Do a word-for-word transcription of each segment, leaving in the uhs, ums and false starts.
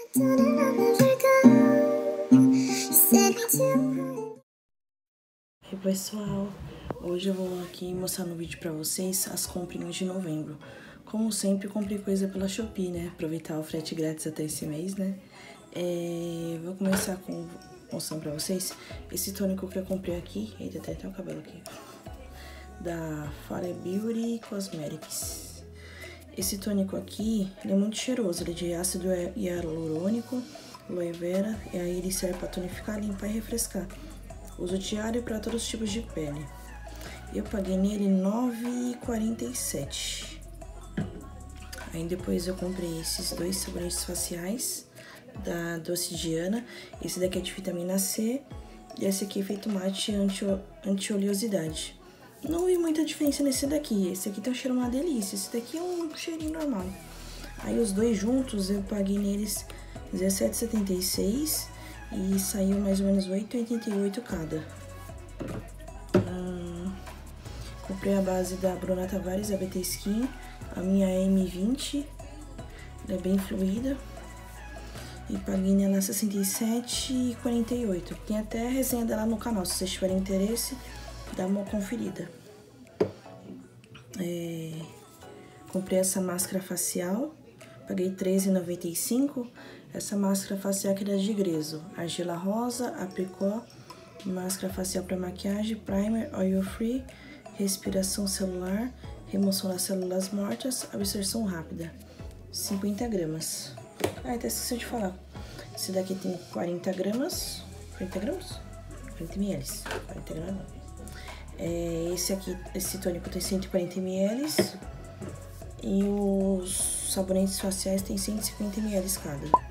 Oi pessoal, hoje eu vou aqui mostrar no vídeo pra vocês as comprinhas de novembro. Como sempre, comprei coisa pela Shopee, né? Aproveitar o frete grátis até esse mês, né? É, vou começar com mostrando pra vocês esse tônico que eu comprei aqui. Eita, tem até o cabelo aqui. Da Fare Beauty Cosmetics. Esse tônico aqui, ele é muito cheiroso. Ele é de ácido hialurônico, aloe vera. E aí ele serve pra tonificar, limpar e refrescar. Uso diário para todos os tipos de pele. Eu paguei nele nove reais e quarenta e sete centavos. Aí depois eu comprei esses dois sabonetes faciais da Doce Diana. Esse daqui é de vitamina C e esse aqui é feito mate anti-oleosidade. Não vi muita diferença nesse daqui. Esse aqui tem um cheiro uma delícia. Esse daqui é um cheirinho normal. Aí os dois juntos eu paguei neles dezessete reais e setenta e seis centavos. E saiu mais ou menos oito reais e oitenta e oito centavos cada. Hum, comprei a base da Bruna Tavares, a B T Skin, a minha M vinte. Ela é bem fluida. E paguei nela sessenta e sete reais e quarenta e oito centavos. Tem até a resenha dela no canal, se vocês tiverem interesse, dá uma conferida. É, comprei essa máscara facial, paguei treze reais e noventa e cinco centavos. Essa máscara facial aqui é de Grezzo, argila rosa, apricot, máscara facial para maquiagem, primer, oil free, respiração celular, remoção das células mortas, absorção rápida, cinquenta gramas. Ah, até esqueci de falar, esse daqui tem quarenta gramas, quarenta gramas? quarenta mililitros, quarenta gramas. É, esse aqui, esse tônico tem cento e quarenta mililitros e os sabonetes faciais tem cento e cinquenta mililitros cada.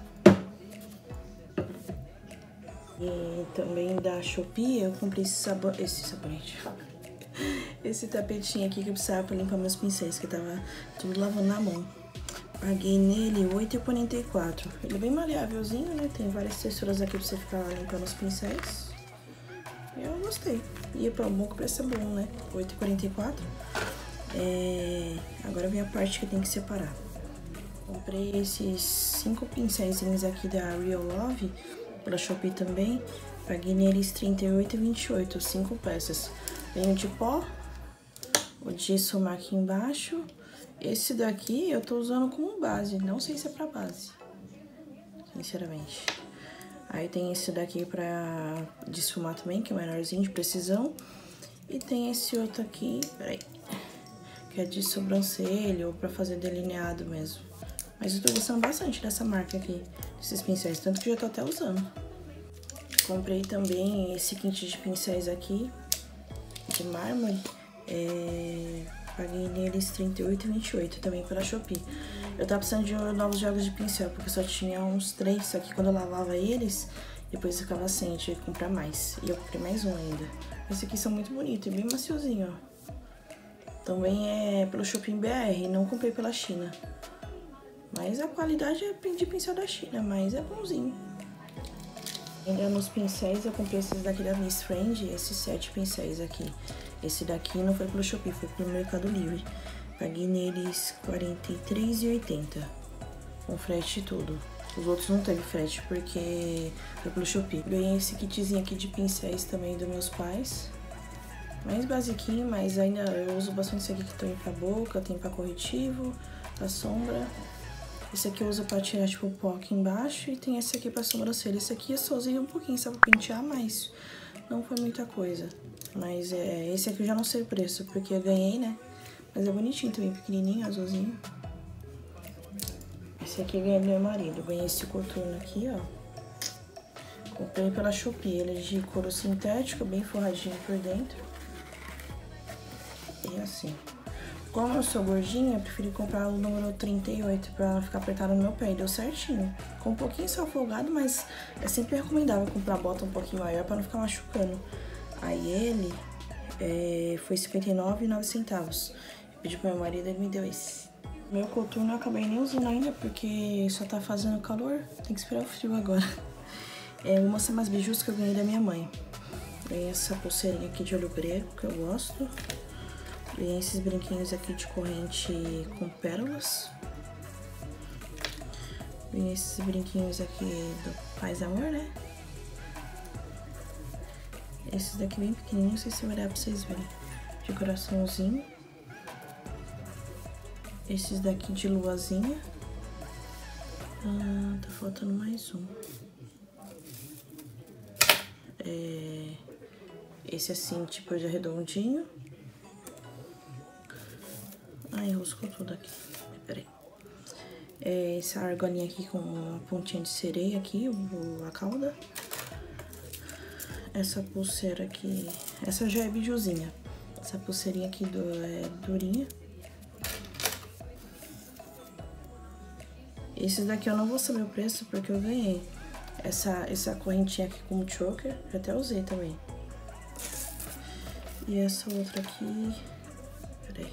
E também da Shopee eu comprei esse, sabo esse sabonete, esse tapetinho aqui que eu precisava pra limpar meus pincéis, que eu tava tudo lavando na mão. Paguei nele oito reais e quarenta e quatro centavos. Ele é bem maleávelzinho, né? Tem várias texturas aqui pra você ficar limpando os pincéis. Eu gostei. E pra bom que preço é bom, né? oito reais e quarenta e quatro centavos. É... Agora vem a parte que tem que separar. Comprei esses cinco pincéis aqui da Real Love pela Shopee também. Paguei neles trinta e oito reais e vinte e oito centavos, cinco peças. Tem o de pó, o de esfumar aqui embaixo. Esse daqui eu tô usando como base, não sei se é pra base, sinceramente. Aí tem esse daqui pra desfumar também, que é o menorzinho, de precisão. E tem esse outro aqui, peraí, que é de sobrancelha ou pra fazer delineado mesmo. Mas eu tô gostando bastante dessa marca aqui, desses pincéis, tanto que já tô até usando. Comprei também esse kit de pincéis aqui, de mármore. É... Paguei neles trinta e oito reais e vinte e oito centavos também pela Shopee. Eu tava precisando de novos jogos de pincel, porque só tinha uns três, só que quando eu lavava eles, depois ficava sem, eu tinha que comprar mais. E eu comprei mais um ainda. Esses aqui são muito bonitos, bem maciozinho, ó. Também é pelo Shopee B R, não comprei pela China. Mas a qualidade é de pincel da China, mas é bonzinho. Ainda nos pincéis, eu comprei esses daqui da Miss Friend, esses sete pincéis aqui. Esse daqui não foi pelo Shopee, foi pelo Mercado Livre. Paguei neles quarenta e três reais e oitenta centavos, com frete e tudo. Os outros não teve frete, porque foi pelo Shopee. Ganhei esse kitzinho aqui de pincéis também dos meus pais. Mais basiquinho, mas ainda eu uso bastante esse aqui que tem pra boca, tem pra corretivo, pra sombra. Esse aqui eu uso pra tirar, tipo, o pó aqui embaixo. E tem esse aqui pra sobrancelha. Esse aqui eu só usei um pouquinho, só pra pentear, mas não foi muita coisa. Mas é, esse aqui eu já não sei o preço, porque eu ganhei, né? Mas é bonitinho também, pequenininho, azulzinho. Esse aqui eu ganhei do meu marido. Eu ganhei esse coturno aqui, ó. Comprei pela Shopee. Ele é de couro sintético, bem forradinho por dentro. E assim. Como eu sou gordinha, eu preferi comprar o número trinta e oito pra não ficar apertado no meu pé. E deu certinho. Com um pouquinho só folgado, mas é sempre recomendável comprar bota um pouquinho maior pra não ficar machucando. Aí ele é, foi cinquenta e nove reais e nove centavos. Eu pedi pro meu marido, ele me deu esse. Meu coturno eu acabei nem usando ainda, porque só tá fazendo calor. Tem que esperar o frio agora. É, vou mostrar mais bijus que eu ganhei da minha mãe. Ganhei essa pulseirinha aqui de olho grego, que eu gosto. Ganhei esses brinquinhos aqui de corrente com pérolas. Vem esses brinquinhos aqui do Paz Amor, né? Esses daqui bem pequenininhos, não sei se vai dar pra vocês verem. De coraçãozinho. Esses daqui de luazinha. Ah, tá faltando mais um. É... Esse assim, tipo de redondinho. Ai, enroscou tudo aqui. Peraí. É essa argolinha aqui com uma pontinha de sereia aqui, a cauda. Essa pulseira aqui, essa já é bijuzinha. Essa pulseirinha aqui do, é durinha. Esses daqui eu não vou saber o preço porque eu ganhei. Essa, essa correntinha aqui com choker, eu até usei também. E essa outra aqui, peraí.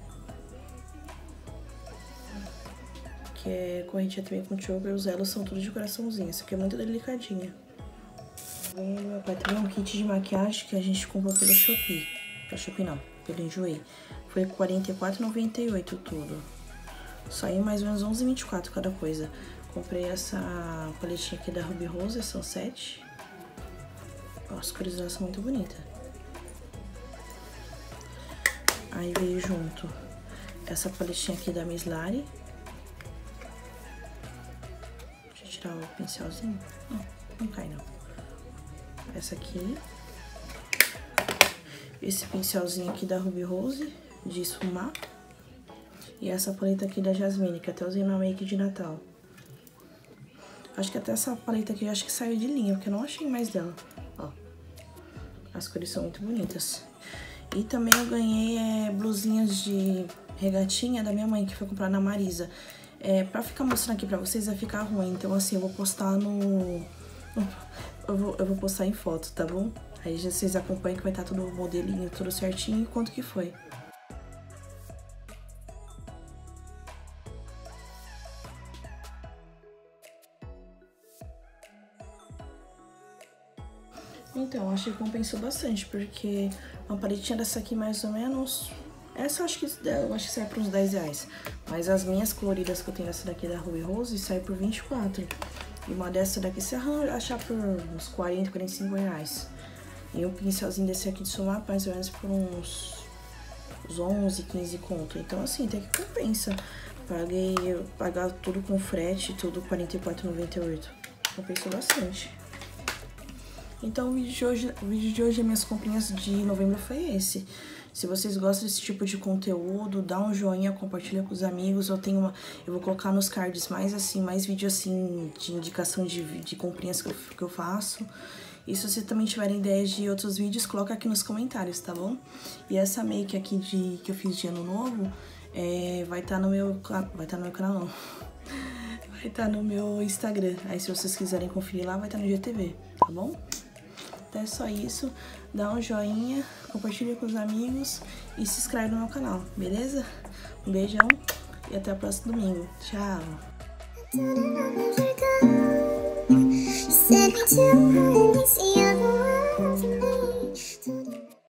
Que é correntinha também com choker, os elos são tudo de coraçãozinho. Essa aqui é muito delicadinha. Meu pai também um kit de maquiagem que a gente comprou pelo Shopee. Pelo Shopee não, pelo Enjoei. Foi quarenta e quatro reais e noventa e oito centavos tudo. Saiu mais ou menos onze reais e vinte e quatro centavos cada coisa. Comprei essa paletinha aqui da Ruby Rose, são sete. As cores delas são muito bonitas. Aí veio junto essa paletinha aqui da Miss Lari. Deixa eu tirar o pincelzinho. Não, não cai não. Essa aqui. Esse pincelzinho aqui da Ruby Rose, de esfumar. E essa paleta aqui da Jasmine, que até usei na make de Natal. Acho que até essa paleta aqui, acho que saiu de linha, porque eu não achei mais dela. Ó. As cores são muito bonitas. E também eu ganhei é, blusinhas de regatinha da minha mãe, que foi comprar na Marisa. É, pra ficar mostrando aqui pra vocês, vai ficar ruim. Então, assim, eu vou postar no... Eu vou, eu vou postar em foto, tá bom? Aí vocês acompanham que vai estar tudo o modelinho, tudo certinho e quanto que foi. Então, acho que compensou bastante, porque uma paletinha dessa aqui mais ou menos... Essa eu acho que, eu acho que sai por uns dez reais. Mas as minhas coloridas que eu tenho, essa daqui da Ruby Rose, sai por vinte e quatro reais. E uma dessa daqui você achar por uns quarenta, quarenta e cinco reais. E um pincelzinho desse aqui de somar mais ou menos por uns, uns onze, quinze conto. Então assim, até que compensa. Paguei, pagar tudo com frete, tudo quarenta e quatro reais e noventa e oito centavos. Compensou bastante. Então o vídeo de hoje, o vídeo de hoje, minhas comprinhas de novembro foi esse. Se vocês gostam desse tipo de conteúdo, dá um joinha, compartilha com os amigos. Eu tenho uma, eu vou colocar nos cards mais assim, mais vídeo assim de indicação de, de comprinhas que eu, que eu faço. E se vocês também tiverem ideias de outros vídeos, coloca aqui nos comentários, tá bom? E essa make aqui de, que eu fiz de ano novo, é, vai estar tá no meu, vai estar tá no meu canal não. Vai estar tá no meu Instagram. Aí se vocês quiserem conferir lá, vai estar tá no G T V, tá bom? Então é só isso, dá um joinha, compartilha com os amigos e se inscreve no meu canal, beleza? Um beijão e até o próximo domingo. Tchau! Said me to, see